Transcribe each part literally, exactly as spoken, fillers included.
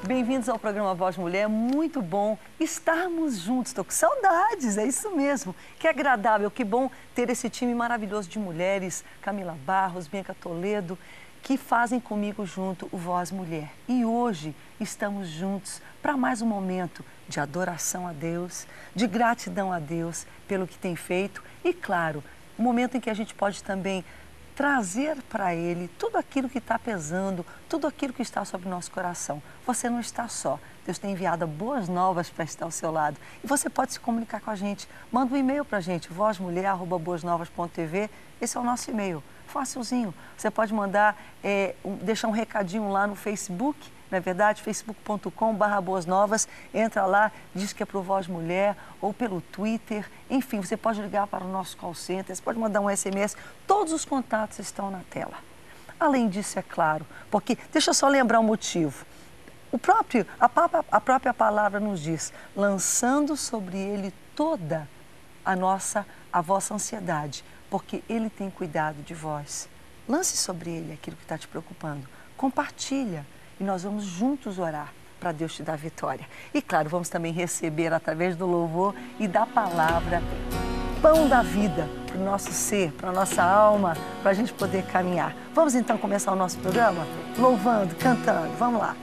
Bem-vindos ao programa Voz Mulher. Muito bom estarmos juntos. Estou com saudades, é isso mesmo. Que agradável, que bom ter esse time maravilhoso de mulheres, Camila Barros, Bianca Toledo, que fazem comigo junto o Voz Mulher. E hoje estamos juntos para mais um momento de adoração a Deus, de gratidão a Deus pelo que tem feito e, claro, um momento em que a gente pode também trazer para Ele tudo aquilo que está pesando, tudo aquilo que está sobre o nosso coração. Você não está só. Deus tem enviado boas novas para estar ao seu lado. E você pode se comunicar com a gente. Manda um e-mail para a gente, voz mulher arroba boas novas ponto t v. Esse é o nosso e-mail. Facilzinho. Você pode mandar, é, um, deixar um recadinho lá no Facebook, não é verdade? facebook ponto com barra boas novas. Entra lá, diz que é para o Voz Mulher ou pelo Twitter. Enfim, você pode ligar para o nosso call center, você pode mandar um S M S. Todos os contatos estão na tela. Além disso, é claro, porque, deixa eu só lembrar o motivo. O próprio, a, a própria palavra nos diz, lançando sobre Ele toda a nossa, a vossa ansiedade, porque Ele tem cuidado de vós. Lance sobre Ele aquilo que está te preocupando. Compartilha e nós vamos juntos orar para Deus te dar vitória. E claro, vamos também receber através do louvor e da palavra pão da vida para o nosso ser, para a nossa alma, para a gente poder caminhar. Vamos então começar o nosso programa? Louvando, cantando, vamos lá.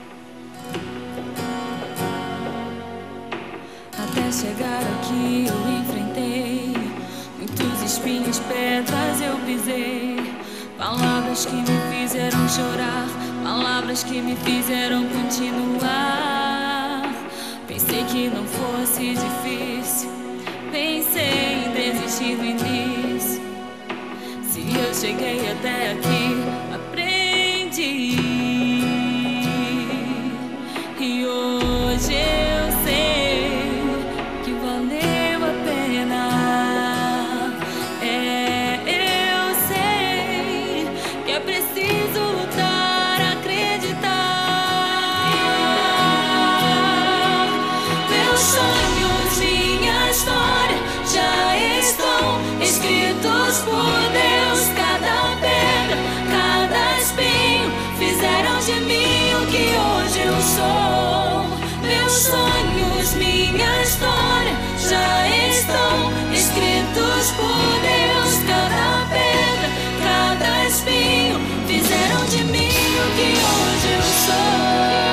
Até chegar aqui eu enfrentei muitos espinhos, pedras eu pisei, palavras que me fizeram chorar, palavras que me fizeram continuar. Pensei que não fosse difícil, pensei em desistir no início. Se eu cheguei até aqui, aprendi. E hoje eu sei que valeu a pena. É, eu sei que é preciso lutar, acreditar. Meus sonhos, minha história já estão escritos por Deus. Cada pedra, cada espinho fizeram de mim o que hoje eu sou. Meus sonhos, minha história já estão escritos por Deus. Cada pedra, cada espinho fizeram de mim o que hoje eu sou.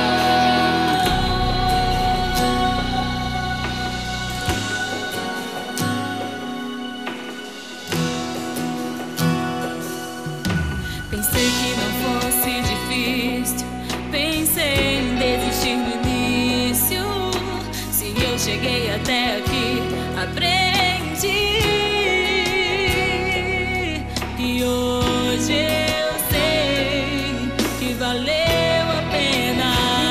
Pensei que não fosse difícil, pensei em desistir no início. Se eu cheguei até aqui, aprendi. E hoje eu sei que valeu a pena.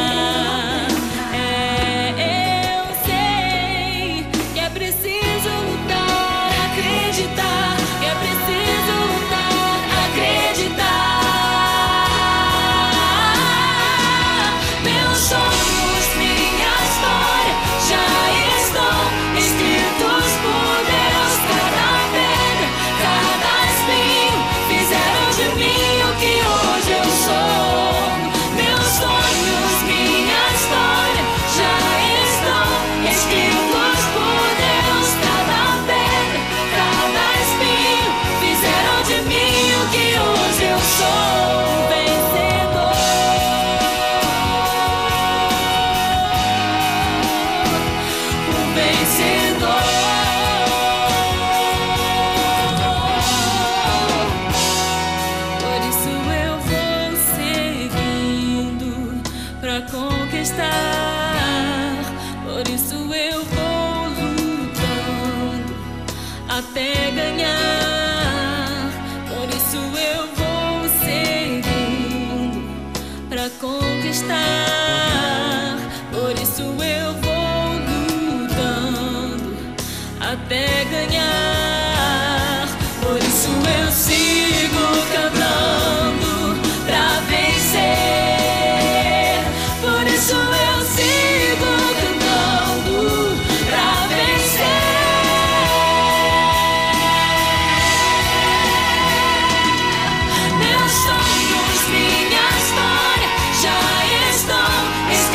É, eu sei que é preciso lutar, acreditar. Que é preciso lutar, acreditar. Meus sonhos, minha história já estão escritos por Deus. Cada pedra, cada espinho fizeram de mim o que hoje eu sou. Meus sonhos, minha história já estão escritos por Deus. Cada pedra, cada espinho fizeram de mim o que hoje eu sou. Vencedor, o vencedor. Por isso eu vou seguindo pra conquistar. Por isso eu vou lutando até ganhar. Por isso eu vou seguindo pra conquistar. Por isso eu vou lutando até ganhar. Por isso eu sigo cantando pra vencer. Por isso eu sigo cantando pra vencer. Meus sonhos, minha história já estão escritos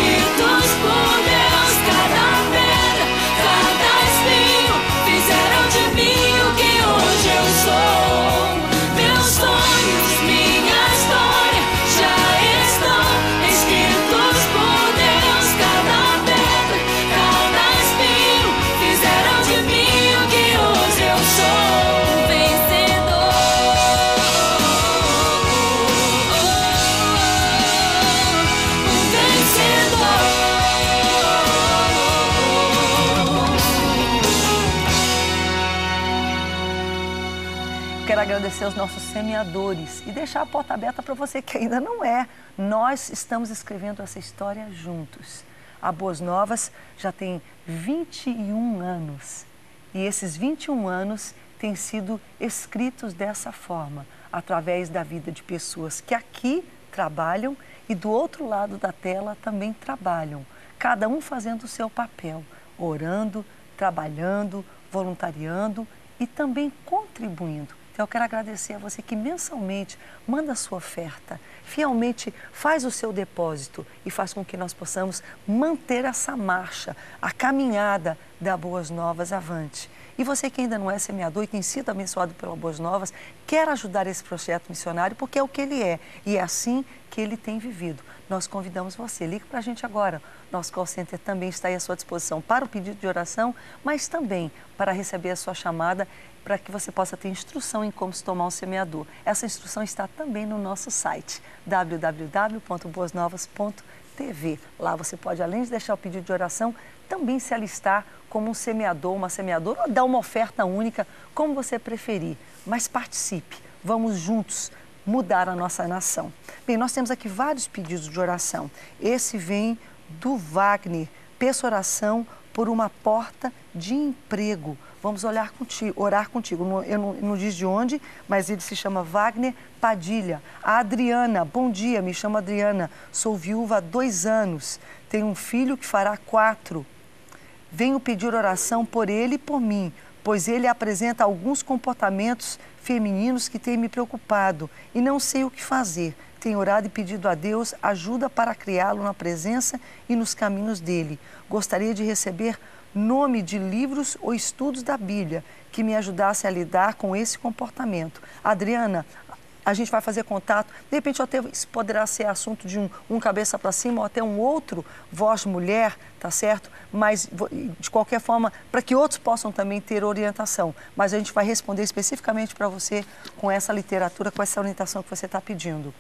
agradecer aos nossos semeadores e deixar a porta aberta para você que ainda não é. Nós estamos escrevendo essa história juntos. A Boas Novas já tem vinte e um anos e esses vinte e um anos têm sido escritos dessa forma, através da vida de pessoas que aqui trabalham e do outro lado da tela também trabalham, cada um fazendo o seu papel, orando, trabalhando, voluntariando e também contribuindo. Então eu quero agradecer a você que mensalmente manda a sua oferta, fielmente faz o seu depósito e faz com que nós possamos manter essa marcha, a caminhada da Boas Novas avante. E você que ainda não é semeador e tem sido abençoado pela Boas Novas, quer ajudar esse projeto missionário porque é o que ele é e é assim que ele tem vivido. Nós convidamos você, ligue para a gente agora. Nosso call center também está aí à sua disposição para o pedido de oração, mas também para receber a sua chamada para que você possa ter instrução em como se tornar um semeador. Essa instrução está também no nosso site, w w w ponto boas novas ponto t v. Lá você pode, além de deixar o pedido de oração, também se alistar como um semeador, uma semeadora, ou dar uma oferta única, como você preferir. Mas participe, vamos juntos mudar a nossa nação. Bem, nós temos aqui vários pedidos de oração. Esse vem do Wagner, peço oração por uma porta de emprego. Vamos olhar contigo, orar contigo. Eu não, não diz de onde, mas ele se chama Wagner Padilha. A Adriana, bom dia, me chamo Adriana, sou viúva há dois anos, tenho um filho que fará quatro. Venho pedir oração por ele e por mim, pois ele apresenta alguns comportamentos femininos que têm me preocupado e não sei o que fazer. Tenho orado e pedido a Deus ajuda para criá-lo na presença e nos caminhos dele. Gostaria de receber nome de livros ou estudos da Bíblia que me ajudassem a lidar com esse comportamento. Adriana, a gente vai fazer contato, de repente até isso poderá ser assunto de um, um cabeça para cima ou até um outro voz mulher, tá certo? Mas de qualquer forma, para que outros possam também ter orientação. Mas a gente vai responder especificamente para você com essa literatura, com essa orientação que você está pedindo.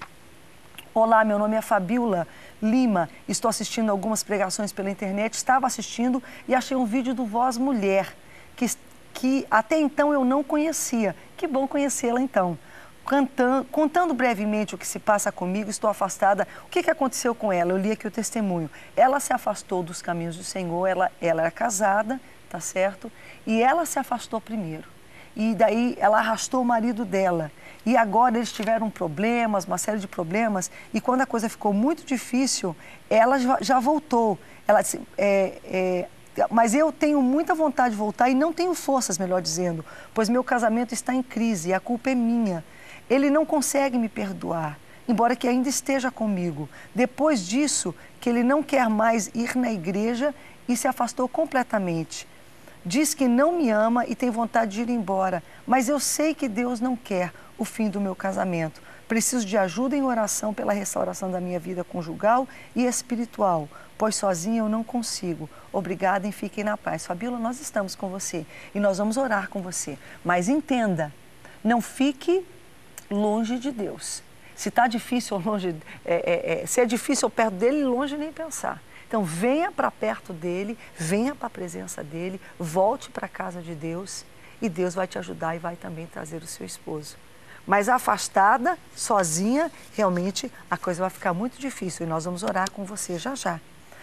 Olá, meu nome é Fabiola Lima, estou assistindo algumas pregações pela internet, estava assistindo e achei um vídeo do Voz Mulher, que, que até então eu não conhecia. Que bom conhecê-la então. Cantando, contando brevemente o que se passa comigo, estou afastada. O que, que aconteceu com ela? Eu li aqui o testemunho. Ela se afastou dos caminhos do Senhor, ela, ela era casada, tá certo? E ela se afastou primeiro. E daí ela arrastou o marido dela. E agora eles tiveram problemas, uma série de problemas. E quando a coisa ficou muito difícil, ela já, já voltou. Ela disse, é, é, mas eu tenho muita vontade de voltar e não tenho forças, melhor dizendo, pois meu casamento está em crise e a culpa é minha. Ele não consegue me perdoar, embora que ainda esteja comigo. Depois disso, que ele não quer mais ir na igreja e se afastou completamente. Diz que não me ama e tem vontade de ir embora, mas eu sei que Deus não quer o fim do meu casamento. Preciso de ajuda em oração pela restauração da minha vida conjugal e espiritual, pois sozinha eu não consigo. Obrigada e fiquem na paz. Fabíola, nós estamos com você e nós vamos orar com você. Mas entenda, não fique longe de Deus. Se está difícil longe, é, é, é, se é difícil perto dele, longe nem pensar. Então venha para perto dele, venha para a presença dele, volte para a casa de Deus e Deus vai te ajudar e vai também trazer o seu esposo. Mas afastada, sozinha, realmente a coisa vai ficar muito difícil e nós vamos orar com você já já.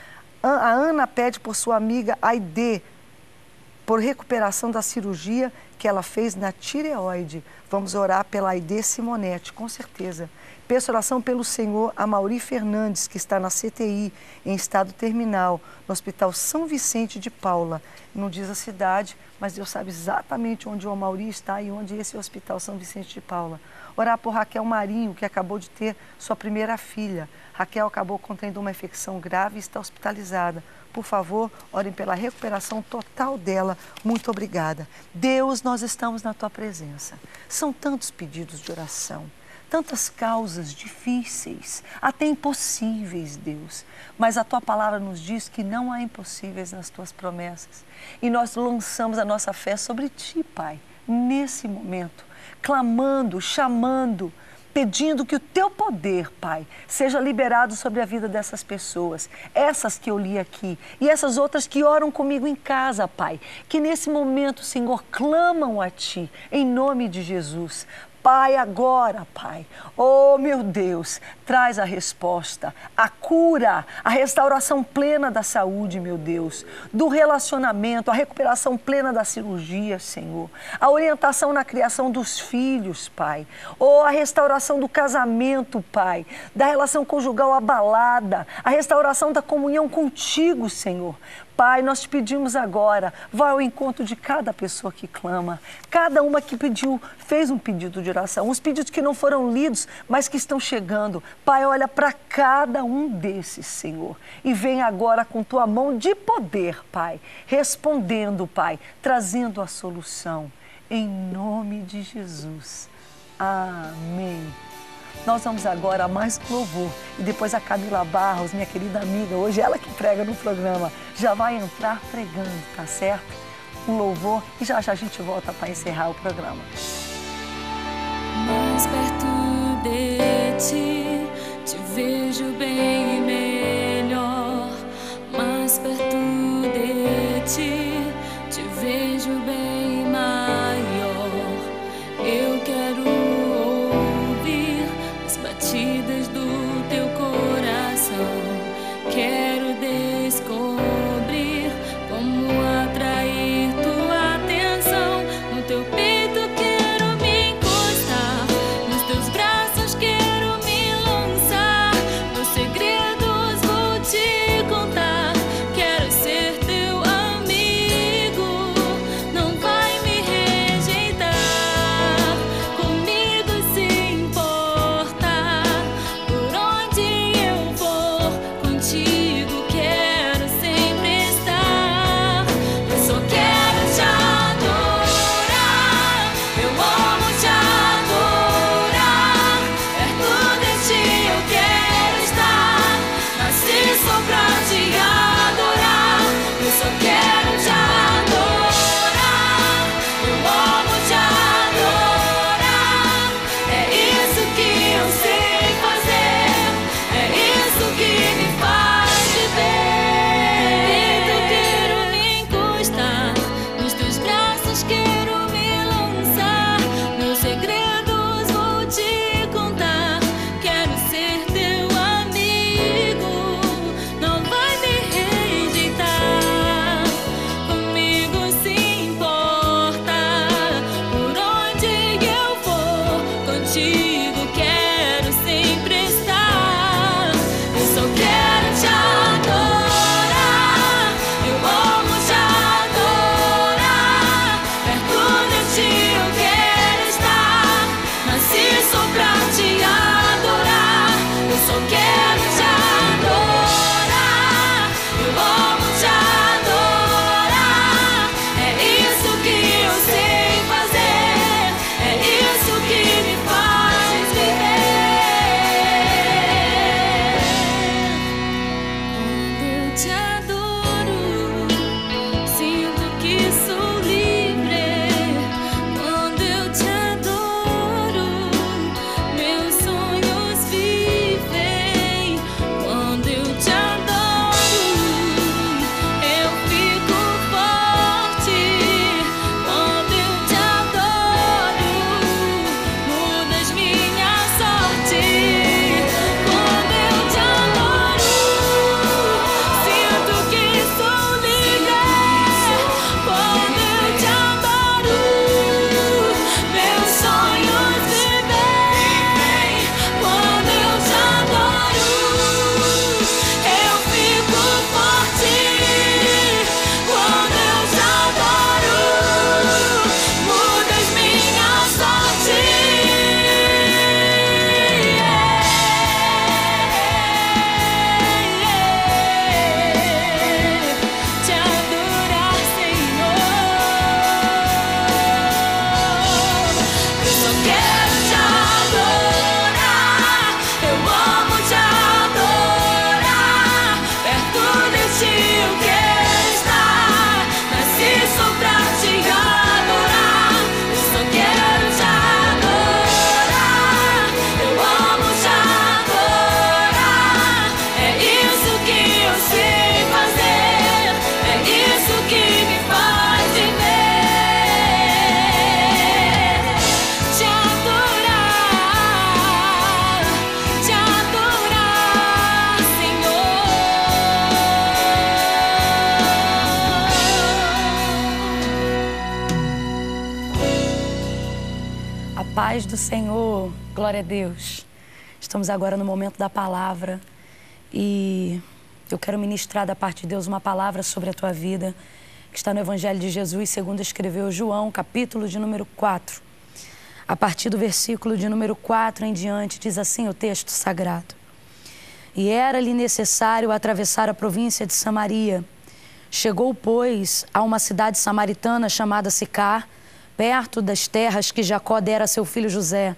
A Ana pede por sua amiga Aide, por recuperação da cirurgia que ela fez na tireoide. Vamos orar pela Aide Simonetti, com certeza. Peço oração pelo senhor Amauri Fernandes, que está na C T I, em estado terminal, no Hospital São Vicente de Paula. Não diz a cidade, mas Deus sabe exatamente onde o Amauri está e onde esse Hospital São Vicente de Paula. Orar por Raquel Marinho, que acabou de ter sua primeira filha. Raquel acabou contendo uma infecção grave e está hospitalizada. Por favor, orem pela recuperação total dela. Muito obrigada. Deus, nós estamos na Tua presença. São tantos pedidos de oração, tantas causas difíceis, até impossíveis, Deus. Mas a Tua palavra nos diz que não há impossíveis nas Tuas promessas. E nós lançamos a nossa fé sobre Ti, Pai, nesse momento, clamando, chamando, pedindo que o Teu poder, Pai, seja liberado sobre a vida dessas pessoas, essas que eu li aqui e essas outras que oram comigo em casa, Pai, que nesse momento, Senhor, clamam a Ti, em nome de Jesus. Pai, agora, Pai, oh meu Deus, traz a resposta, a cura, a restauração plena da saúde, meu Deus, do relacionamento, a recuperação plena da cirurgia, Senhor, a orientação na criação dos filhos, Pai, oh, a restauração do casamento, Pai, da relação conjugal abalada, a restauração da comunhão contigo, Senhor. Pai, nós te pedimos agora, vai ao encontro de cada pessoa que clama, cada uma que pediu, fez um pedido de oração, os pedidos que não foram lidos, mas que estão chegando. Pai, olha para cada um desses, Senhor, e vem agora com tua mão de poder, Pai, respondendo, Pai, trazendo a solução, em nome de Jesus. Amém. Nós vamos agora a mais louvor e depois a Camila Barros, minha querida amiga, hoje ela que prega no programa, já vai entrar pregando, tá certo? Um louvor e já já a gente volta para encerrar o programa. Mais perto de ti, te vejo bem melhor. Mais perto de ti, te vejo bem maior. Eu quero batidas do teu coração, quero descobrir como atrair tua atenção. No teu peito quero me encostar, nos teus braços quero me lançar. Meus segredos vou te contar, quero ser teu amigo, não vai me rejeitar. Comigo se importa, contigo quero sempre estar. Eu só quero te adorar, eu amo te adorar. Perto de ti eu quero estar, nasci só pra te adorar. Eu só quero te adorar, eu amo te adorar. É isso que eu sei fazer, é isso que me faz viver. Eu quero me encostar, nos teus braços quero me lançar. Meus segredos vou te contar, quero ser teu amigo, não vai me rejeitar. Comigo se importa, por onde eu for, contigo quero sempre estar. Eu só quero te adorar, eu amo te adorar. Perto de ti eu quero estar, nasci só pra te adorar. Eu só quero te adorar, eu amo te adorar. É isso que eu sei fazer, é isso que me faz Paz do Senhor, glória a Deus. Estamos agora no momento da palavra e eu quero ministrar da parte de Deus uma palavra sobre a tua vida, que está no Evangelho de Jesus, segundo escreveu João, capítulo de número quatro. A partir do versículo de número quatro em diante, diz assim o texto sagrado. E era-lhe necessário atravessar a província de Samaria. Chegou, pois, a uma cidade samaritana chamada Sicar, perto das terras que Jacó dera a seu filho José.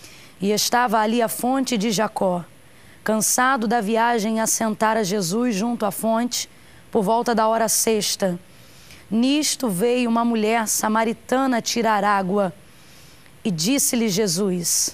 E estava ali a fonte de Jacó. Cansado da viagem, assentara Jesus junto à fonte, por volta da hora sexta. Nisto veio uma mulher samaritana tirar água. E disse-lhe Jesus,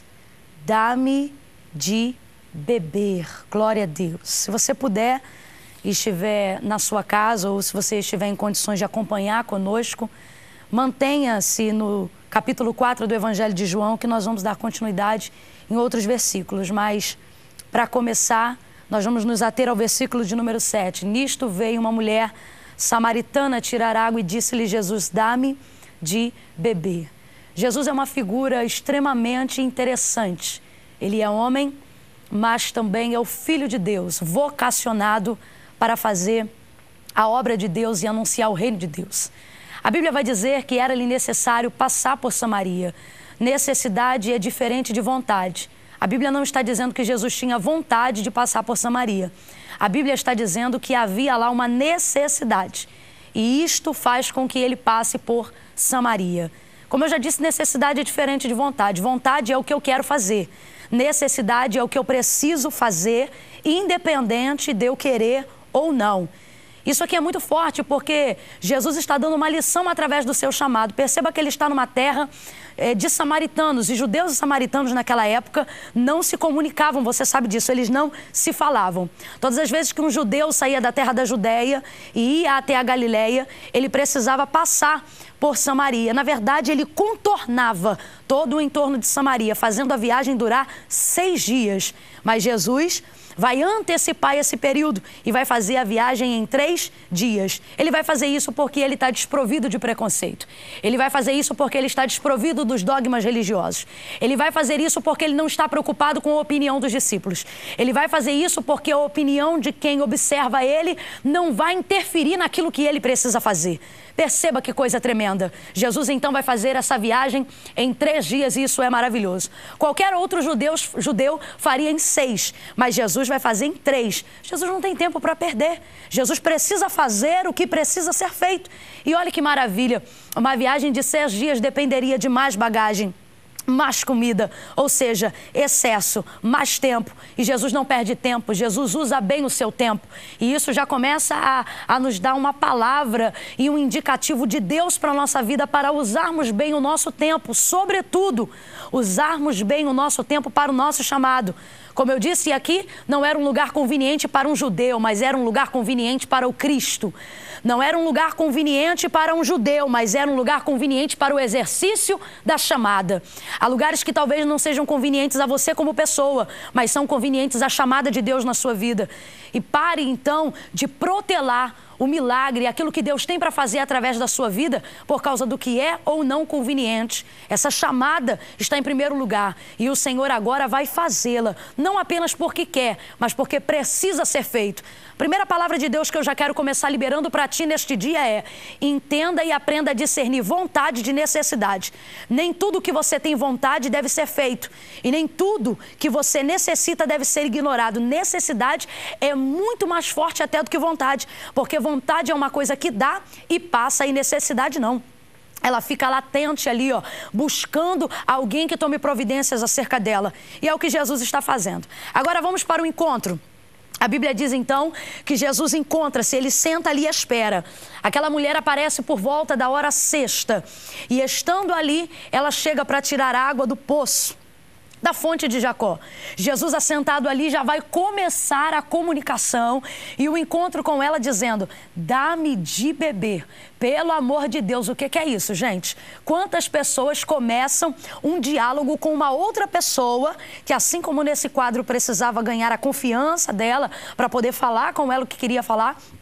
dá-me de beber. Glória a Deus. Se você puder e estiver na sua casa, ou se você estiver em condições de acompanhar conosco, mantenha-se no capítulo quatro do Evangelho de João, que nós vamos dar continuidade em outros versículos. Mas, para começar, nós vamos nos ater ao versículo de número sete. Nisto veio uma mulher samaritana tirar água e disse-lhe Jesus, dá-me de beber. Jesus é uma figura extremamente interessante. Ele é homem, mas também é o Filho de Deus, vocacionado para fazer a obra de Deus e anunciar o reino de Deus. A Bíblia vai dizer que era-lhe necessário passar por Samaria. Necessidade é diferente de vontade. A Bíblia não está dizendo que Jesus tinha vontade de passar por Samaria. A Bíblia está dizendo que havia lá uma necessidade. E isto faz com que ele passe por Samaria. Como eu já disse, necessidade é diferente de vontade. Vontade é o que eu quero fazer. Necessidade é o que eu preciso fazer, independente de eu querer ou não. Isso aqui é muito forte porque Jesus está dando uma lição através do seu chamado. Perceba que ele está numa terra é, de samaritanos, e judeus e samaritanos naquela época não se comunicavam, você sabe disso, eles não se falavam. Todas as vezes que um judeu saía da terra da Judéia e ia até a Galileia, ele precisava passar por Samaria. Na verdade, ele contornava todo o entorno de Samaria, fazendo a viagem durar seis dias. Mas Jesus vai antecipar esse período e vai fazer a viagem em três dias. Ele vai fazer isso porque ele está desprovido de preconceito. Ele vai fazer isso porque ele está desprovido dos dogmas religiosos. Ele vai fazer isso porque ele não está preocupado com a opinião dos discípulos. Ele vai fazer isso porque a opinião de quem observa ele não vai interferir naquilo que ele precisa fazer. Perceba que coisa tremenda. Jesus então vai fazer essa viagem em três dias e isso é maravilhoso. Qualquer outro judeu, judeu faria em seis, mas Jesus vai fazer em três. Jesus não tem tempo para perder. Jesus precisa fazer o que precisa ser feito. E olha que maravilha, uma viagem de seis dias dependeria de mais bagagem, mais comida, ou seja, excesso, mais tempo. E Jesus não perde tempo, Jesus usa bem o seu tempo. E isso já começa a, a nos dar uma palavra e um indicativo de Deus para a nossa vida, para usarmos bem o nosso tempo, sobretudo, usarmos bem o nosso tempo para o nosso chamado. Como eu disse aqui, não era um lugar conveniente para um judeu, mas era um lugar conveniente para o Cristo. Não era um lugar conveniente para um judeu, mas era um lugar conveniente para o exercício da chamada. Há lugares que talvez não sejam convenientes a você como pessoa, mas são convenientes à chamada de Deus na sua vida. E pare então de protelar o milagre, aquilo que Deus tem para fazer através da sua vida, por causa do que é ou não conveniente. Essa chamada está em primeiro lugar e o Senhor agora vai fazê-la, não apenas porque quer, mas porque precisa ser feito. A primeira palavra de Deus que eu já quero começar liberando para ti neste dia é: entenda e aprenda a discernir vontade de necessidade. Nem tudo que você tem vontade deve ser feito e nem tudo que você necessita deve ser ignorado. Necessidade é muito mais forte até do que vontade, porque vontade é uma coisa que dá e passa e necessidade não. Ela fica latente ali, ó, buscando alguém que tome providências acerca dela. E é o que Jesus está fazendo. Agora vamos para o encontro. A Bíblia diz então que Jesus encontra-se, ele senta ali à espera. Aquela mulher aparece por volta da hora sexta e estando ali, ela chega para tirar água do poço, da fonte de Jacó. Jesus assentado ali já vai começar a comunicação e o encontro com ela dizendo: dá-me de beber. Pelo amor de Deus, o que que é isso, gente? Quantas pessoas começam um diálogo com uma outra pessoa que, assim como nesse quadro, precisava ganhar a confiança dela para poder falar com ela o que queria falar?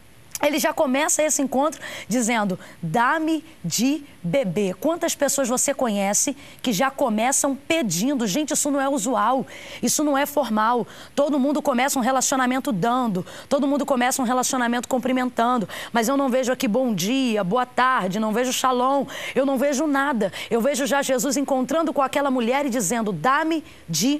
ele já começa esse encontro dizendo, dá-me de beber. Quantas pessoas você conhece que já começam pedindo? Gente, isso não é usual, isso não é formal. Todo mundo começa um relacionamento dando, todo mundo começa um relacionamento cumprimentando, mas eu não vejo aqui bom dia, boa tarde, não vejo shalom, eu não vejo nada. Eu vejo já Jesus encontrando com aquela mulher e dizendo, dá-me de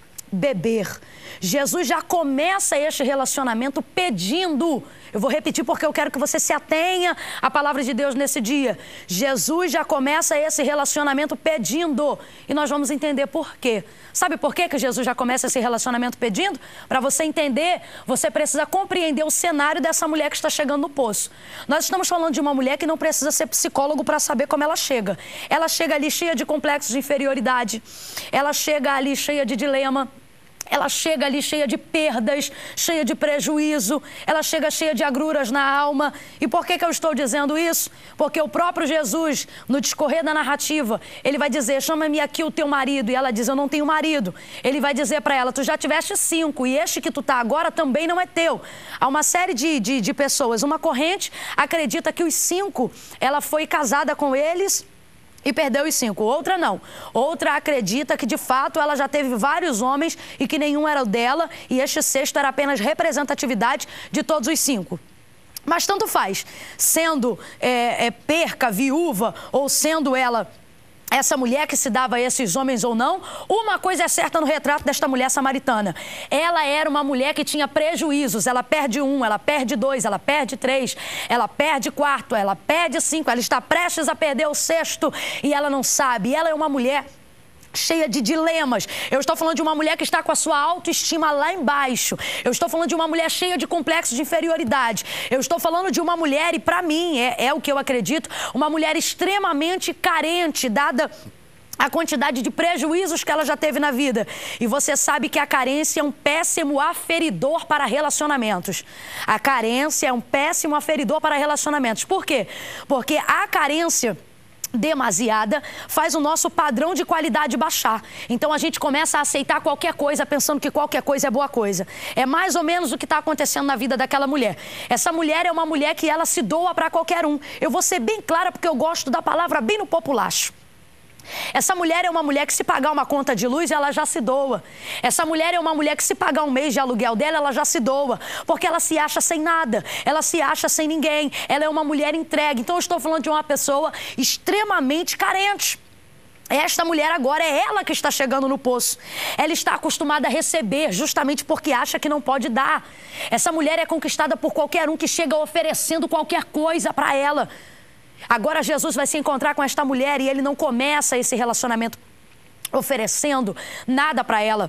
beber. Jesus já começa este relacionamento pedindo. Eu vou repetir porque eu quero que você se atenha à palavra de Deus nesse dia. Jesus já começa esse relacionamento pedindo. E nós vamos entender por quê. Sabe por quê que Jesus já começa esse relacionamento pedindo? Para você entender, você precisa compreender o cenário dessa mulher que está chegando no poço. Nós estamos falando de uma mulher que não precisa ser psicólogo para saber como ela chega. Ela chega ali cheia de complexos de inferioridade. Ela chega ali cheia de dilema. Ela chega ali cheia de perdas, cheia de prejuízo, ela chega cheia de agruras na alma. E por que que eu estou dizendo isso? Porque o próprio Jesus, no discorrer da narrativa, ele vai dizer, chama-me aqui o teu marido. E ela diz, eu não tenho marido. Ele vai dizer para ela, tu já tiveste cinco e este que tu está agora também não é teu. Há uma série de, de, de pessoas. Uma corrente acredita que os cinco, ela foi casada com eles e perdeu os cinco. Outra não. Outra acredita que, de fato, ela já teve vários homens e que nenhum era o dela e este sexto era apenas representatividade de todos os cinco. Mas tanto faz. Sendo é, é, perca, viúva ou sendo ela essa mulher que se dava a esses homens ou não, uma coisa é certa no retrato desta mulher samaritana. Ela era uma mulher que tinha prejuízos. Ela perde um, ela perde dois, ela perde três, ela perde quarto, ela perde cinco, ela está prestes a perder o sexto e ela não sabe. Ela é uma mulher cheia de dilemas. Eu estou falando de uma mulher que está com a sua autoestima lá embaixo. Eu estou falando de uma mulher cheia de complexos de inferioridade. Eu estou falando de uma mulher, e para mim, é, é o que eu acredito, uma mulher extremamente carente, dada a quantidade de prejuízos que ela já teve na vida. E você sabe que a carência é um péssimo aferidor para relacionamentos. A carência é um péssimo aferidor para relacionamentos. Por quê? Porque a carência demasiada faz o nosso padrão de qualidade baixar. Então a gente começa a aceitar qualquer coisa pensando que qualquer coisa é boa coisa. É mais ou menos o que está acontecendo na vida daquela mulher. Essa mulher é uma mulher que ela se doa para qualquer um. Eu vou ser bem clara porque eu gosto da palavra bem no populacho. Essa mulher é uma mulher que se pagar uma conta de luz, ela já se doa. Essa mulher é uma mulher que se pagar um mês de aluguel dela, ela já se doa. Porque ela se acha sem nada, ela se acha sem ninguém. Ela é uma mulher entregue. Então eu estou falando de uma pessoa extremamente carente. Esta mulher agora é ela que está chegando no poço. Ela está acostumada a receber justamente porque acha que não pode dar. Essa mulher é conquistada por qualquer um que chega oferecendo qualquer coisa para ela. Agora Jesus vai se encontrar com esta mulher e ele não começa esse relacionamento oferecendo nada para ela.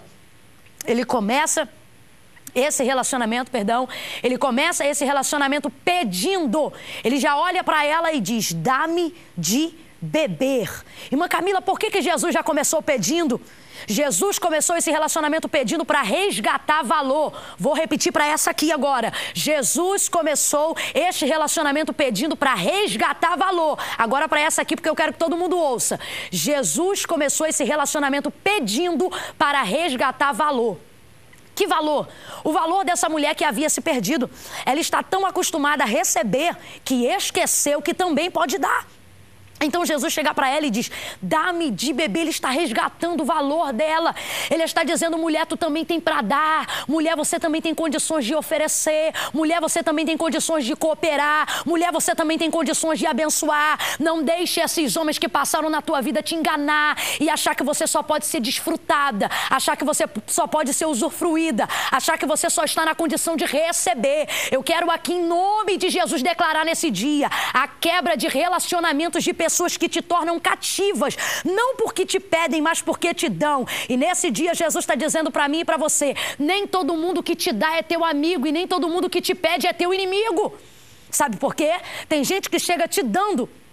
Ele começa esse relacionamento, perdão, ele começa esse relacionamento pedindo. Ele já olha para ela e diz, dá-me de beber. Irmã Camila, por que que Jesus já começou pedindo? Jesus começou esse relacionamento pedindo para resgatar valor. Vou repetir para essa aqui agora. Jesus começou este relacionamento pedindo para resgatar valor. Agora para essa aqui, porque eu quero que todo mundo ouça. Jesus começou esse relacionamento pedindo para resgatar valor. Que valor? O valor dessa mulher que havia se perdido. Ela está tão acostumada a receber que esqueceu que também pode dar. Então Jesus chega para ela e diz, dá-me de beber. Ele está resgatando o valor dela. Ele está dizendo, mulher, tu também tem para dar. Mulher, você também tem condições de oferecer. Mulher, você também tem condições de cooperar. Mulher, você também tem condições de abençoar. Não deixe esses homens que passaram na tua vida te enganar e achar que você só pode ser desfrutada, achar que você só pode ser usufruída, achar que você só está na condição de receber. Eu quero aqui, em nome de Jesus, declarar nesse dia a quebra de relacionamentos de pessoas pessoas que te tornam cativas, não porque te pedem, mas porque te dão. E nesse dia Jesus está dizendo para mim e para você, nem todo mundo que te dá é teu amigo e nem todo mundo que te pede é teu inimigo. Sabe por quê? Tem gente que chega te dando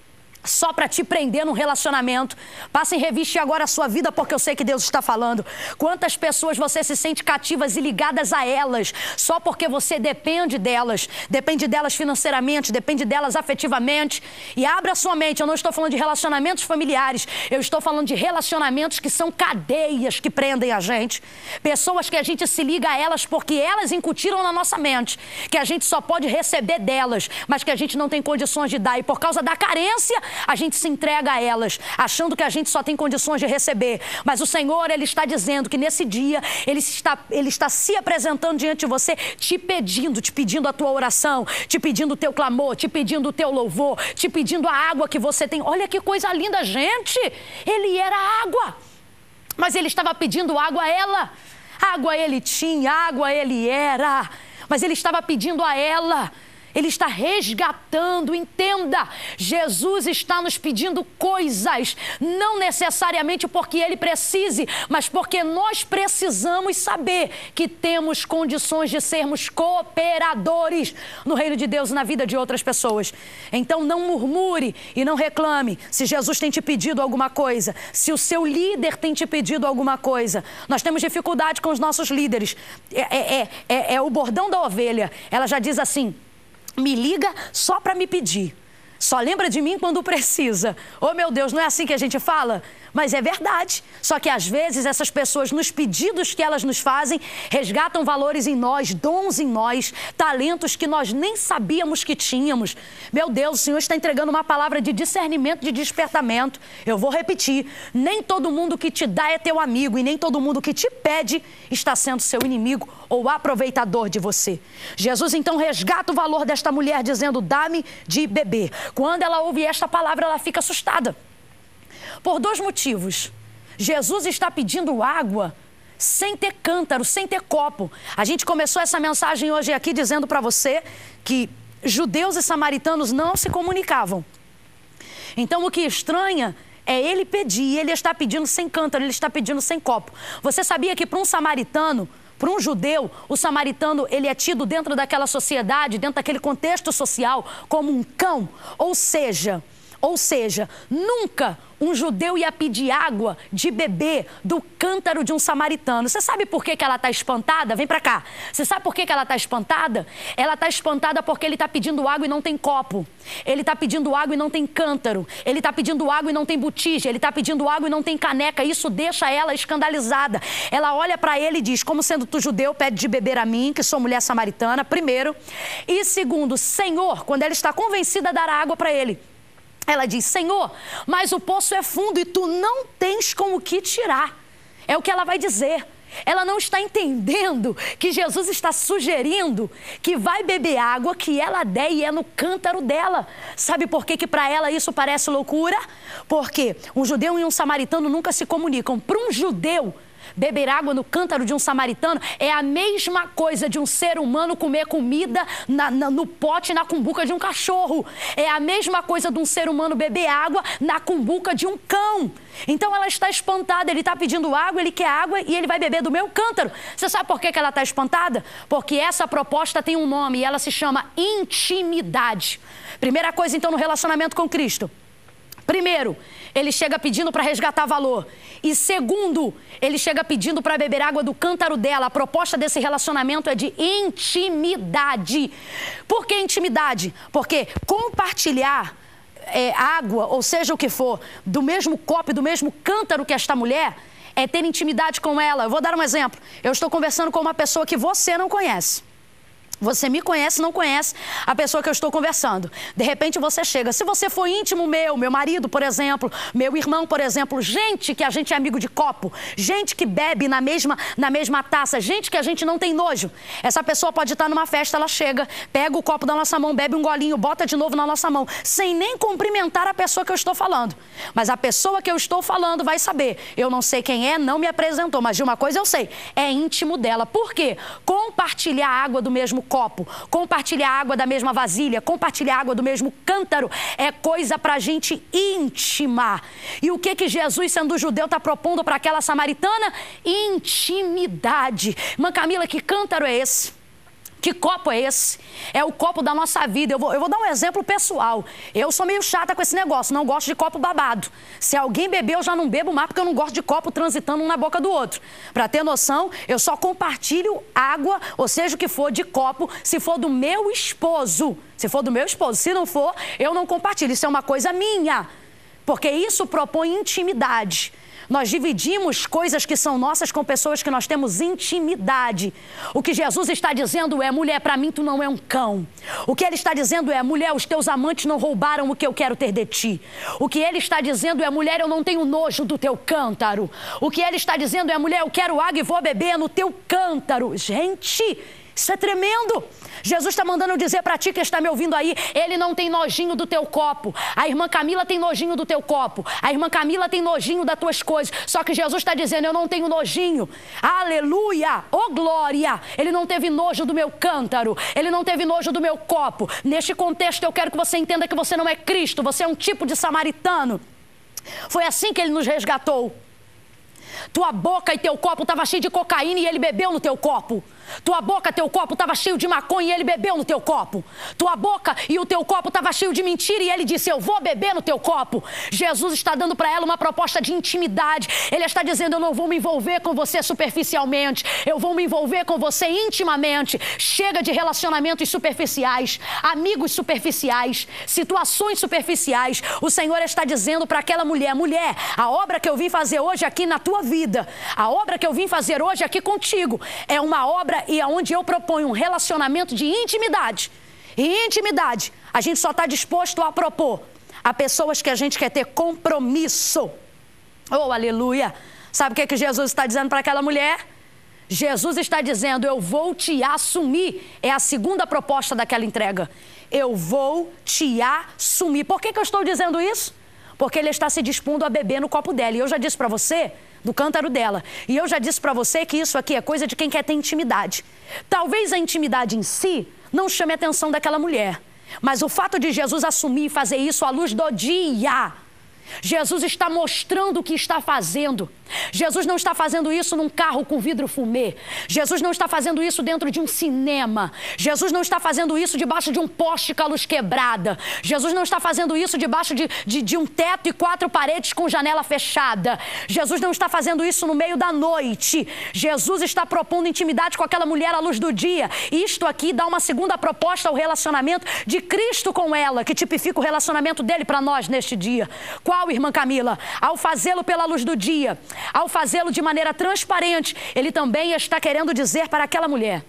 só para te prender num relacionamento. Passa em revista agora a sua vida, porque eu sei que Deus está falando. Quantas pessoas você se sente cativas e ligadas a elas, só porque você depende delas, depende delas financeiramente, depende delas afetivamente. E abra a sua mente, eu não estou falando de relacionamentos familiares, eu estou falando de relacionamentos que são cadeias que prendem a gente. Pessoas que a gente se liga a elas porque elas incutiram na nossa mente que a gente só pode receber delas, mas que a gente não tem condições de dar. E por causa da carência, a gente se entrega a elas, achando que a gente só tem condições de receber. Mas o Senhor, Ele está dizendo que nesse dia, Ele está, Ele está se apresentando diante de você, te pedindo, te pedindo a tua oração, te pedindo o teu clamor, te pedindo o teu louvor, te pedindo a água que você tem. Olha que coisa linda, gente! Ele era água, mas Ele estava pedindo água a ela. Água Ele tinha, água Ele era, mas Ele estava pedindo a ela. Ele está resgatando, entenda, Jesus está nos pedindo coisas, não necessariamente porque Ele precise, mas porque nós precisamos saber que temos condições de sermos cooperadores no reino de Deus e na vida de outras pessoas. Então não murmure e não reclame se Jesus tem te pedido alguma coisa, se o seu líder tem te pedido alguma coisa. Nós temos dificuldade com os nossos líderes, é, é, é, é o bordão da ovelha, ela já diz assim: me liga só para me pedir. Só lembra de mim quando precisa. Oh, meu Deus, não é assim que a gente fala? Mas é verdade. Só que às vezes essas pessoas, nos pedidos que elas nos fazem, resgatam valores em nós, dons em nós, talentos que nós nem sabíamos que tínhamos. Meu Deus, o Senhor está entregando uma palavra de discernimento, de despertamento. Eu vou repetir. Nem todo mundo que te dá é teu amigo e nem todo mundo que te pede está sendo seu inimigo ou aproveitador de você. Jesus então resgata o valor desta mulher dizendo: dá-me de beber. Quando ela ouve esta palavra, ela fica assustada. Por dois motivos. Jesus está pedindo água sem ter cântaro, sem ter copo. A gente começou essa mensagem hoje aqui dizendo para você que judeus e samaritanos não se comunicavam. Então o que estranha é ele pedir, ele está pedindo sem cântaro, ele está pedindo sem copo. Você sabia que para um samaritano, para um judeu, o samaritano ele é tido dentro daquela sociedade, dentro daquele contexto social, como um cão? Ou seja, ou seja, nunca um judeu ia pedir água de beber do cântaro de um samaritano. Você sabe por que que ela está espantada? Vem para cá. Você sabe por que que ela está espantada? Ela está espantada porque ele está pedindo água e não tem copo. Ele está pedindo água e não tem cântaro. Ele está pedindo água e não tem botija. Ele está pedindo água e não tem caneca. Isso deixa ela escandalizada. Ela olha para ele e diz: como sendo tu judeu, pede de beber a mim, que sou mulher samaritana, primeiro. E segundo, Senhor, quando ela está convencida a dar água para ele, ela diz: Senhor, mas o poço é fundo e tu não tens com o que tirar. É o que ela vai dizer. Ela não está entendendo que Jesus está sugerindo que vai beber água que ela der e é no cântaro dela. Sabe por que que para ela isso parece loucura? Porque um judeu e um samaritano nunca se comunicam. Para um judeu, beber água no cântaro de um samaritano é a mesma coisa de um ser humano comer comida na, na, no pote, na cumbuca de um cachorro. É a mesma coisa de um ser humano beber água na cumbuca de um cão. Então ela está espantada, ele está pedindo água, ele quer água e ele vai beber do meu cântaro. Você sabe por que que ela está espantada? Porque essa proposta tem um nome e ela se chama intimidade. Primeira coisa então no relacionamento com Cristo. Primeiro, ele chega pedindo para resgatar valor. E segundo, ele chega pedindo para beber água do cântaro dela. A proposta desse relacionamento é de intimidade. Por que intimidade? Porque compartilhar é, água, ou seja o que for, do mesmo copo, do mesmo cântaro que esta mulher, é ter intimidade com ela. Eu vou dar um exemplo. Eu estou conversando com uma pessoa que você não conhece. Você me conhece, não conhece a pessoa que eu estou conversando. De repente você chega. Se você for íntimo meu, meu marido, por exemplo, meu irmão, por exemplo, gente que a gente é amigo de copo, gente que bebe na mesma, na mesma taça, gente que a gente não tem nojo. Essa pessoa pode estar numa festa, ela chega, pega o copo da nossa mão, bebe um golinho, bota de novo na nossa mão, sem nem cumprimentar a pessoa que eu estou falando. Mas a pessoa que eu estou falando vai saber. Eu não sei quem é, não me apresentou, mas de uma coisa eu sei, é íntimo dela. Por quê? Compartilhar a água do mesmo copo, compartilhar a água da mesma vasilha, compartilhar a água do mesmo cântaro é coisa pra gente íntima. E o que que Jesus, sendo judeu, está propondo para aquela samaritana? Intimidade. Irmã Camila, que cântaro é esse? Que copo é esse? É o copo da nossa vida. Eu vou, eu vou dar um exemplo pessoal. Eu sou meio chata com esse negócio, não gosto de copo babado. Se alguém beber, eu já não bebo mais, porque eu não gosto de copo transitando um na boca do outro. Para ter noção, eu só compartilho água, ou seja, o que for de copo, se for do meu esposo. Se for do meu esposo. Se não for, eu não compartilho. Isso é uma coisa minha. Porque isso propõe intimidade. Nós dividimos coisas que são nossas com pessoas que nós temos intimidade. O que Jesus está dizendo é, mulher, para mim tu não é um cão. O que ele está dizendo é, mulher, os teus amantes não roubaram o que eu quero ter de ti. O que ele está dizendo é, mulher, eu não tenho nojo do teu cântaro. O que ele está dizendo é, mulher, eu quero água e vou beber no teu cântaro. Gente, isso é tremendo. Jesus está mandando dizer para ti que está me ouvindo aí, ele não tem nojinho do teu copo. A irmã Camila tem nojinho do teu copo. A irmã Camila tem nojinho das tuas coisas. Só que Jesus está dizendo, eu não tenho nojinho. Aleluia! Ô glória! Ele não teve nojo do meu cântaro. Ele não teve nojo do meu copo. Neste contexto eu quero que você entenda que você não é Cristo. Você é um tipo de samaritano. Foi assim que ele nos resgatou. Tua boca e teu copo estavam cheios de cocaína e ele bebeu no teu copo. Tua boca, teu copo estava cheio de maconha e ele bebeu no teu copo. Tua boca e o teu copo estava cheio de mentira e ele disse, eu vou beber no teu copo. Jesus está dando para ela uma proposta de intimidade. Ele está dizendo, eu não vou me envolver com você superficialmente. Eu vou me envolver com você intimamente. Chega de relacionamentos superficiais, amigos superficiais, situações superficiais. O Senhor está dizendo para aquela mulher, mulher, a obra que eu vim fazer hoje aqui na tua vida, a obra que eu vim fazer hoje aqui contigo, é uma obra e aonde eu proponho um relacionamento de intimidade. E intimidade, a gente só está disposto a propor a pessoas que a gente quer ter compromisso. Oh, aleluia! Sabe o que, que Jesus está dizendo para aquela mulher? Jesus está dizendo, eu vou te assumir. É a segunda proposta daquela entrega. Eu vou te assumir. Por que, que eu estou dizendo isso? Porque ele está se dispondo a beber no copo dela. E eu já disse para você, do cântaro dela. E eu já disse para você que isso aqui é coisa de quem quer ter intimidade. Talvez a intimidade em si não chame a atenção daquela mulher. Mas o fato de Jesus assumir e fazer isso à luz do dia. Jesus está mostrando o que está fazendo. Jesus não está fazendo isso num carro com vidro fumê. Jesus não está fazendo isso dentro de um cinema. Jesus não está fazendo isso debaixo de um poste com a luz quebrada. Jesus não está fazendo isso debaixo de, de, de um teto e quatro paredes com janela fechada. Jesus não está fazendo isso no meio da noite. Jesus está propondo intimidade com aquela mulher à luz do dia. Isto aqui dá uma segunda proposta ao relacionamento de Cristo com ela, que tipifica o relacionamento dele para nós neste dia. Qual, irmã Camila? Ao fazê-lo pela luz do dia, ao fazê-lo de maneira transparente, ele também está querendo dizer para aquela mulher,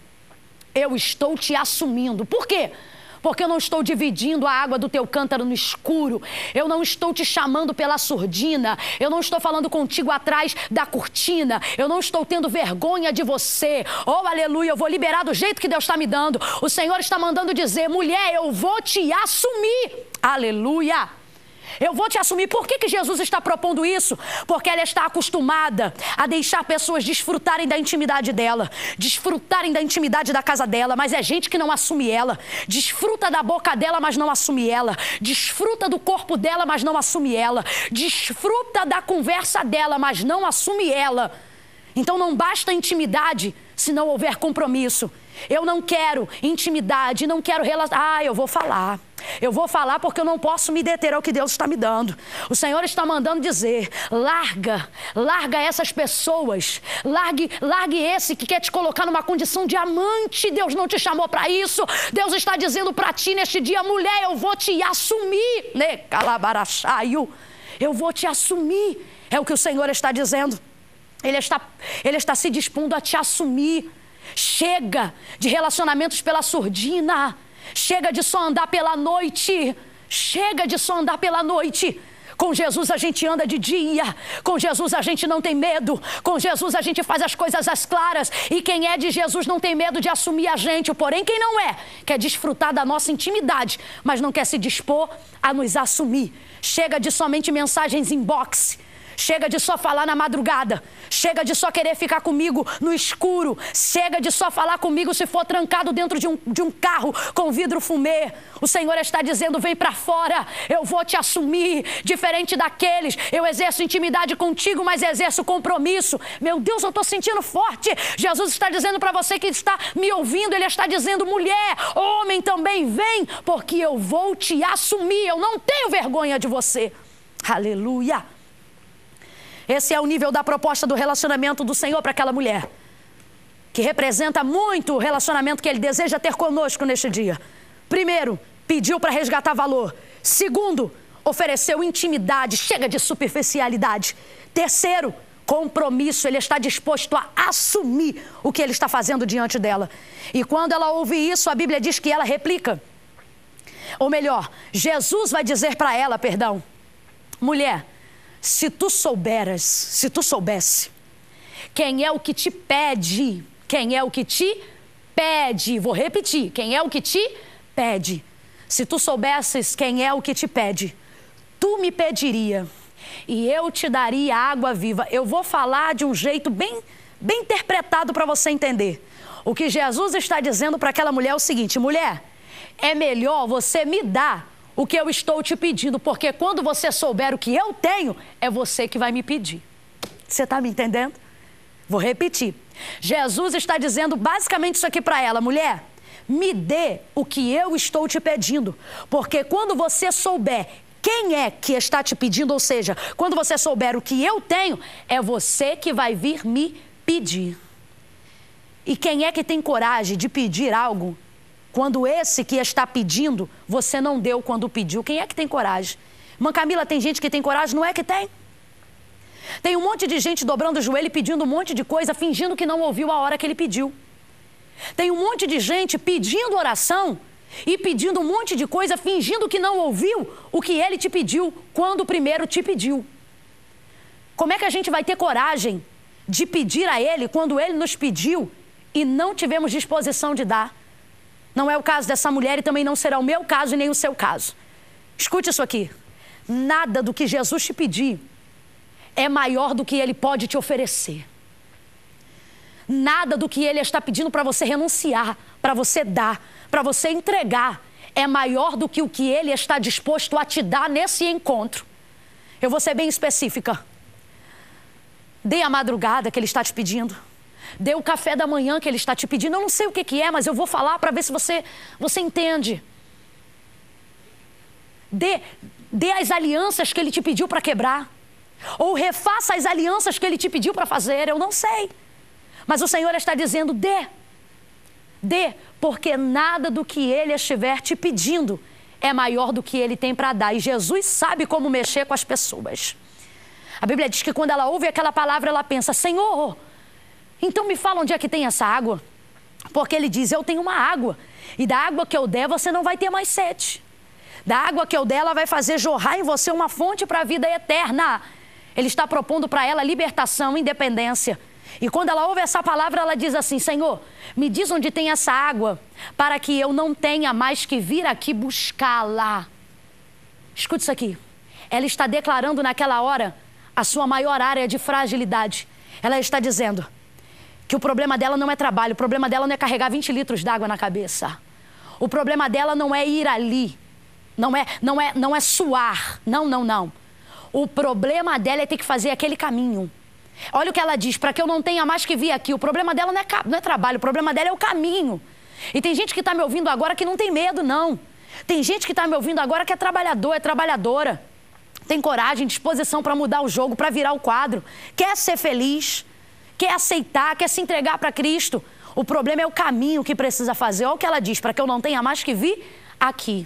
eu estou te assumindo. Por quê? Porque eu não estou dividindo a água do teu cântaro no escuro. Eu não estou te chamando pela surdina. Eu não estou falando contigo atrás da cortina. Eu não estou tendo vergonha de você. Oh, aleluia, eu vou liberar do jeito que Deus está me dando. O Senhor está mandando dizer, mulher, eu vou te assumir. Aleluia. Eu vou te assumir. Por que que Jesus está propondo isso? Porque ela está acostumada a deixar pessoas desfrutarem da intimidade dela, desfrutarem da intimidade da casa dela, mas é gente que não assume ela. Desfruta da boca dela, mas não assume ela. Desfruta do corpo dela, mas não assume ela. Desfruta da conversa dela, mas não assume ela. Então não basta intimidade se não houver compromisso. Eu não quero intimidade, não quero relação. Ah, eu vou falar. Eu vou falar porque eu não posso me deter ao que Deus está me dando. O Senhor está mandando dizer, larga, larga essas pessoas. Largue, largue esse que quer te colocar numa condição de amante. Deus não te chamou para isso. Deus está dizendo para ti neste dia, mulher, eu vou te assumir. Ne calabarachaio. Eu vou te assumir. É o que o Senhor está dizendo. Ele está, ele está se dispondo a te assumir. Chega de relacionamentos pela surdina. Chega de só andar pela noite. Chega de só andar pela noite. Com Jesus a gente anda de dia. Com Jesus a gente não tem medo. Com Jesus a gente faz as coisas às claras. E quem é de Jesus não tem medo de assumir a gente. Porém, quem não é, quer desfrutar da nossa intimidade, mas não quer se dispor a nos assumir. Chega de somente mensagens inbox. Chega de só falar na madrugada. Chega de só querer ficar comigo no escuro. Chega de só falar comigo se for trancado dentro de um, de um carro com vidro fumê. O Senhor está dizendo, vem para fora. Eu vou te assumir. Diferente daqueles, eu exerço intimidade contigo, mas exerço compromisso. Meu Deus, eu estou sentindo forte. Jesus está dizendo para você que está me ouvindo. Ele está dizendo, mulher, homem também vem, porque eu vou te assumir. Eu não tenho vergonha de você. Aleluia. Esse é o nível da proposta do relacionamento do Senhor para aquela mulher, que representa muito o relacionamento que Ele deseja ter conosco neste dia. Primeiro, pediu para resgatar valor. Segundo, ofereceu intimidade, chega de superficialidade. Terceiro, compromisso, Ele está disposto a assumir o que Ele está fazendo diante dela. E quando ela ouve isso, a Bíblia diz que ela replica. Ou melhor, Jesus vai dizer para ela, perdão, mulher, se tu souberas, se tu soubesse, quem é o que te pede, quem é o que te pede, vou repetir, quem é o que te pede, se tu soubesses quem é o que te pede, tu me pediria e eu te daria água viva. Eu vou falar de um jeito bem, bem interpretado para você entender. O que Jesus está dizendo para aquela mulher é o seguinte, mulher, é melhor você me dar o que eu estou te pedindo, porque quando você souber o que eu tenho, é você que vai me pedir. Você está me entendendo? Vou repetir. Jesus está dizendo basicamente isso aqui para ela, mulher, me dê o que eu estou te pedindo, porque quando você souber quem é que está te pedindo, ou seja, quando você souber o que eu tenho, é você que vai vir me pedir. E quem é que tem coragem de pedir algo quando esse que está pedindo, você não deu quando pediu? Quem é que tem coragem? Irmã Camila, tem gente que tem coragem? Não é que tem? Tem um monte de gente dobrando o joelho e pedindo um monte de coisa, fingindo que não ouviu a hora que ele pediu. Tem um monte de gente pedindo oração e pedindo um monte de coisa, fingindo que não ouviu o que ele te pediu quando primeiro te pediu. Como é que a gente vai ter coragem de pedir a ele quando ele nos pediu e não tivemos disposição de dar? Não é o caso dessa mulher e também não será o meu caso e nem o seu caso. Escute isso aqui. Nada do que Jesus te pedir é maior do que Ele pode te oferecer. Nada do que Ele está pedindo para você renunciar, para você dar, para você entregar, é maior do que o que Ele está disposto a te dar nesse encontro. Eu vou ser bem específica. Dê a madrugada que Ele está te pedindo. Dê o café da manhã que Ele está te pedindo. Eu não sei o que, que é, mas eu vou falar para ver se você, você entende. Dê, dê as alianças que Ele te pediu para quebrar. Ou refaça as alianças que Ele te pediu para fazer. Eu não sei. Mas o Senhor está dizendo, dê. Dê, porque nada do que Ele estiver te pedindo é maior do que Ele tem para dar. E Jesus sabe como mexer com as pessoas. A Bíblia diz que quando ela ouve aquela palavra, ela pensa, Senhor, então me fala onde é que tem essa água. Porque Ele diz, eu tenho uma água. E da água que eu der, você não vai ter mais sede. Da água que eu der, ela vai fazer jorrar em você uma fonte para a vida eterna. Ele está propondo para ela libertação, independência. E quando ela ouve essa palavra, ela diz assim, Senhor, me diz onde tem essa água, para que eu não tenha mais que vir aqui buscá-la. Escute isso aqui. Ela está declarando naquela hora a sua maior área de fragilidade. Ela está dizendo que o problema dela não é trabalho, o problema dela não é carregar vinte litros d'água na cabeça. O problema dela não é ir ali, não é, não é, não é suar, não, não, não. O problema dela é ter que fazer aquele caminho. Olha o que ela diz, para que eu não tenha mais que vir aqui. O problema dela não é, não é trabalho, o problema dela é o caminho. E tem gente que está me ouvindo agora que não tem medo, não. Tem gente que está me ouvindo agora que é trabalhador, é trabalhadora. Tem coragem, disposição para mudar o jogo, para virar o quadro. Quer ser feliz, quer aceitar, quer se entregar para Cristo. O problema é o caminho que precisa fazer. Olha o que ela diz, para que eu não tenha mais que vir aqui.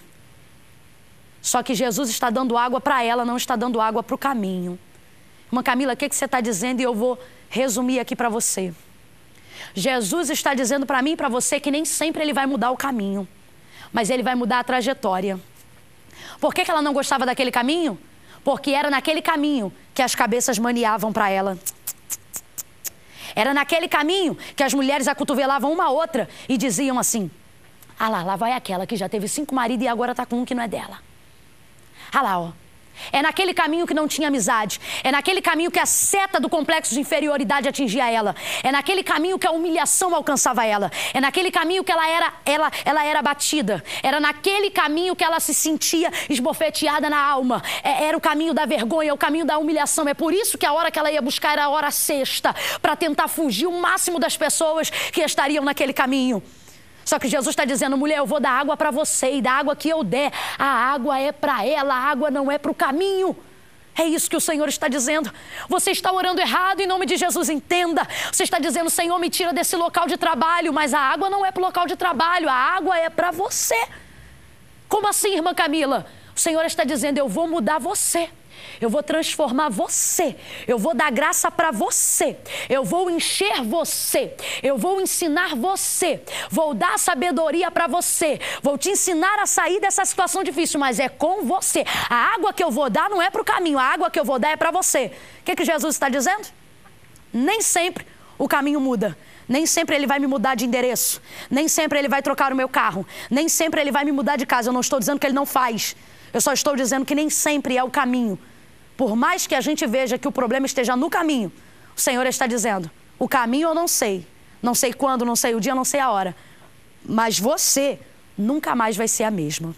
Só que Jesus está dando água para ela, não está dando água para o caminho. Irmã Camila, o que, que você está dizendo? E eu vou resumir aqui para você. Jesus está dizendo para mim e para você que nem sempre Ele vai mudar o caminho, mas Ele vai mudar a trajetória. Por que, que ela não gostava daquele caminho? Porque era naquele caminho que as cabeças maniavam para ela. Era naquele caminho que as mulheres acotovelavam uma a outra e diziam assim, ah lá, lá vai aquela que já teve cinco maridos e agora está com um que não é dela. Ah lá, ó. É naquele caminho que não tinha amizade. É naquele caminho que a seta do complexo de inferioridade atingia ela. É naquele caminho que a humilhação alcançava ela. É naquele caminho que ela era, ela, ela era abatida. Era naquele caminho que ela se sentia esbofeteada na alma. É, era o caminho da vergonha, o caminho da humilhação. É por isso que a hora que ela ia buscar era a hora sexta, para tentar fugir o máximo das pessoas que estariam naquele caminho. Só que Jesus está dizendo, mulher, eu vou dar água para você, e da água que eu der, a água é para ela, a água não é para o caminho. É isso que o Senhor está dizendo. Você está orando errado, em nome de Jesus, entenda. Você está dizendo, Senhor, me tira desse local de trabalho, mas a água não é para o local de trabalho, a água é para você. Como assim, irmã Camila? O Senhor está dizendo, eu vou mudar você. Eu vou transformar você, eu vou dar graça para você, eu vou encher você, eu vou ensinar você, vou dar sabedoria para você, vou te ensinar a sair dessa situação difícil, mas é com você. A água que eu vou dar não é para o caminho, a água que eu vou dar é para você. O que que Jesus está dizendo? Nem sempre o caminho muda. Nem sempre ele vai me mudar de endereço, nem sempre ele vai trocar o meu carro, nem sempre ele vai me mudar de casa. Eu não estou dizendo que ele não faz, eu só estou dizendo que nem sempre é o caminho. Por mais que a gente veja que o problema esteja no caminho, o Senhor está dizendo, o caminho eu não sei, não sei quando, não sei o dia, não sei a hora, mas você nunca mais vai ser a mesma.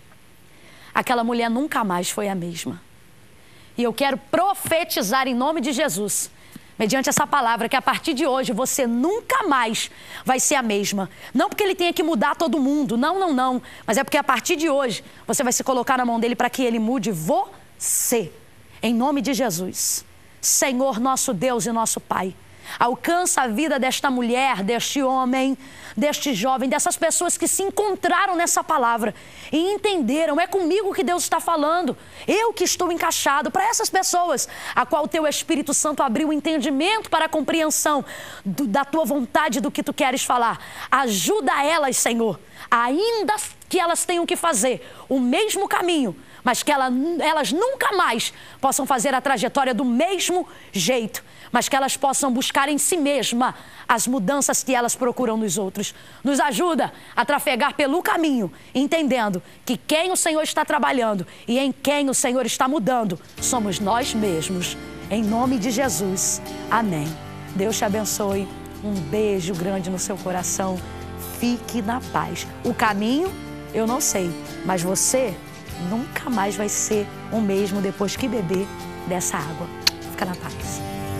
Aquela mulher nunca mais foi a mesma. E eu quero profetizar em nome de Jesus, mediante essa palavra, que a partir de hoje você nunca mais vai ser a mesma. Não porque ele tenha que mudar todo mundo, não, não, não, mas é porque a partir de hoje você vai se colocar na mão dele para que ele mude você. Em nome de Jesus, Senhor, nosso Deus e nosso Pai, alcança a vida desta mulher, deste homem, deste jovem, dessas pessoas que se encontraram nessa palavra e entenderam, é comigo que Deus está falando, eu que estou encaixado. Para essas pessoas, a qual o teu Espírito Santo abriu o entendimento para a compreensão do, da tua vontade, do que tu queres falar, ajuda elas, Senhor, ainda que elas tenham que fazer o mesmo caminho, mas que ela, elas nunca mais possam fazer a trajetória do mesmo jeito, mas que elas possam buscar em si mesma as mudanças que elas procuram nos outros. Nos ajuda a trafegar pelo caminho, entendendo que quem o Senhor está trabalhando e em quem o Senhor está mudando somos nós mesmos. Em nome de Jesus. Amém. Deus te abençoe. Um beijo grande no seu coração. Fique na paz. O caminho, eu não sei, mas você nunca mais vai ser o mesmo depois que beber dessa água. Fica na paz.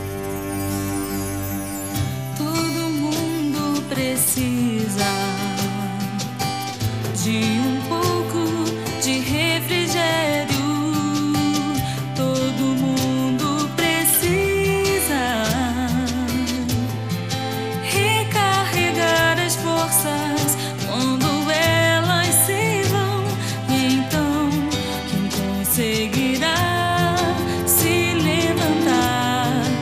Todo mundo precisa de um pouco de refrigério. Todo mundo precisa recarregar as forças quando elas se vão. Então, quem conseguirá se levantar?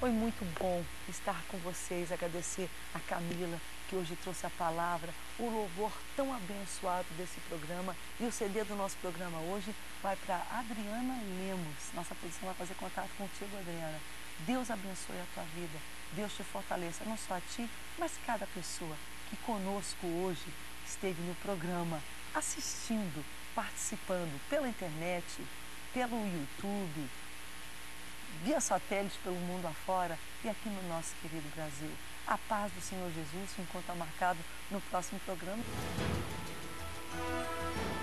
Foi muito bom estar com vocês, agradecer a Camila, que hoje trouxe a palavra, o louvor tão abençoado desse programa. E o C D do nosso programa hoje vai para Adriana Lemos. Nossa produção vai fazer contato contigo, Adriana. Deus abençoe a tua vida, Deus te fortaleça, não só a ti, mas cada pessoa que conosco hoje esteve no programa, assistindo, participando pela internet, pelo YouTube, via satélite pelo mundo afora e aqui no nosso querido Brasil. A paz do Senhor Jesus, o encontro marcado no próximo programa.